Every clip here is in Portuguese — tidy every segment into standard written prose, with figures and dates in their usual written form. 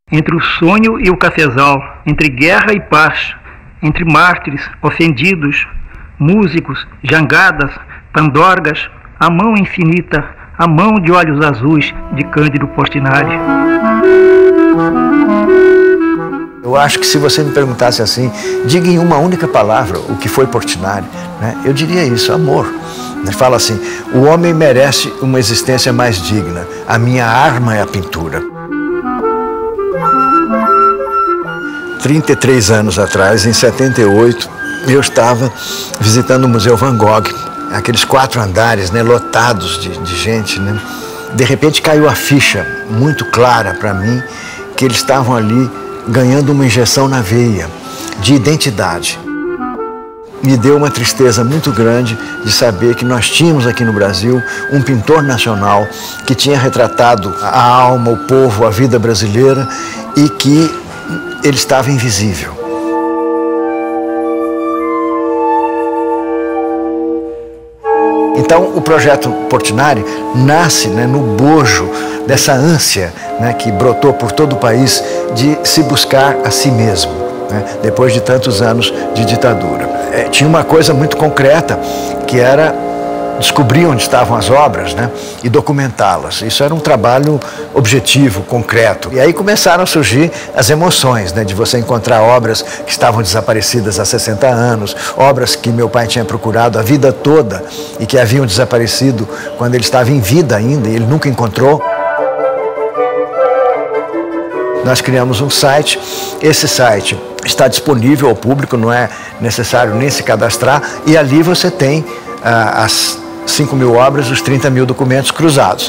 Entre o sonho e o cafezal, entre guerra e paz, entre mártires, ofendidos, músicos, jangadas, pandorgas, a mão infinita, a mão de olhos azuis de Cândido Portinari. Eu acho que se você me perguntasse assim, diga em uma única palavra o que foi Portinari, né? Eu diria isso, amor. Ele fala assim, o homem merece uma existência mais digna, a minha arma é a pintura. 33 anos atrás, em 78, eu estava visitando o Museu Van Gogh, aqueles 4 andares, né, lotados de gente, né? De repente caiu a ficha muito clara para mim que eles estavam ali ganhando uma injeção na veia de identidade. Me deu uma tristeza muito grande de saber que nós tínhamos aqui no Brasil um pintor nacional que tinha retratado a alma, o povo, a vida brasileira e que ele estava invisível. Então, o projeto Portinari nasce, né, no bojo dessa ânsia, né, que brotou por todo o país de se buscar a si mesmo, né, depois de tantos anos de ditadura. Tinha uma coisa muito concreta, que era descobrir onde estavam as obras, né, e documentá-las. Isso era um trabalho objetivo, concreto. E aí começaram a surgir as emoções, né, de você encontrar obras que estavam desaparecidas há 60 anos, obras que meu pai tinha procurado a vida toda e que haviam desaparecido quando ele estava em vida ainda e ele nunca encontrou. Nós criamos um site, esse site está disponível ao público, não é necessário nem se cadastrar, e ali você tem as 5.000 obras, os 30.000 documentos cruzados.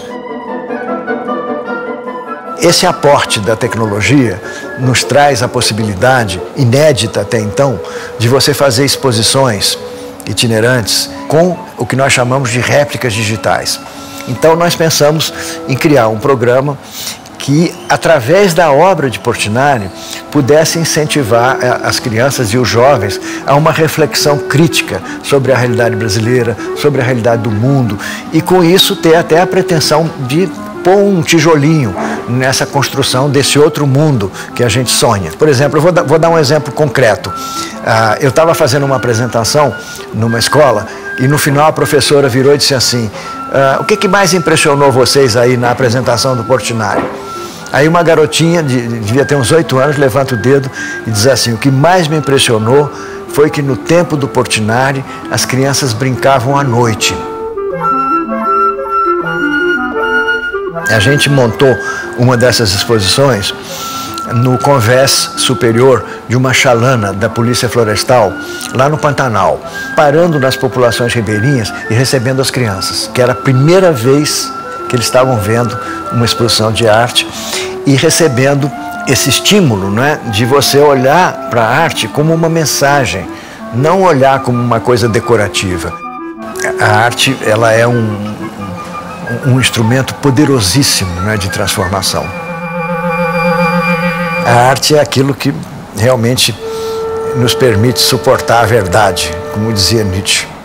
Esse aporte da tecnologia nos traz a possibilidade, inédita até então, de você fazer exposições itinerantes com o que nós chamamos de réplicas digitais. Então nós pensamos em criar um programa que, através da obra de Portinari, pudesse incentivar as crianças e os jovens a uma reflexão crítica sobre a realidade brasileira, sobre a realidade do mundo, e com isso ter até a pretensão de pôr um tijolinho nessa construção desse outro mundo que a gente sonha. Por exemplo, eu vou dar um exemplo concreto. Eu estava fazendo uma apresentação numa escola e no final a professora virou e disse assim, o que mais impressionou vocês aí na apresentação do Portinari? Aí uma garotinha, devia ter uns 8 anos, levanta o dedo e diz assim, o que mais me impressionou foi que no tempo do Portinari as crianças brincavam à noite. A gente montou uma dessas exposições no convés superior de uma chalana da Polícia Florestal, lá no Pantanal, parando nas populações ribeirinhas e recebendo as crianças, que era a primeira vez que eles estavam vendo uma exposição de arte e recebendo esse estímulo, né, de você olhar para a arte como uma mensagem, não olhar como uma coisa decorativa. A arte, ela é um instrumento poderosíssimo, né, de transformação. A arte é aquilo que realmente nos permite suportar a verdade, como dizia Nietzsche.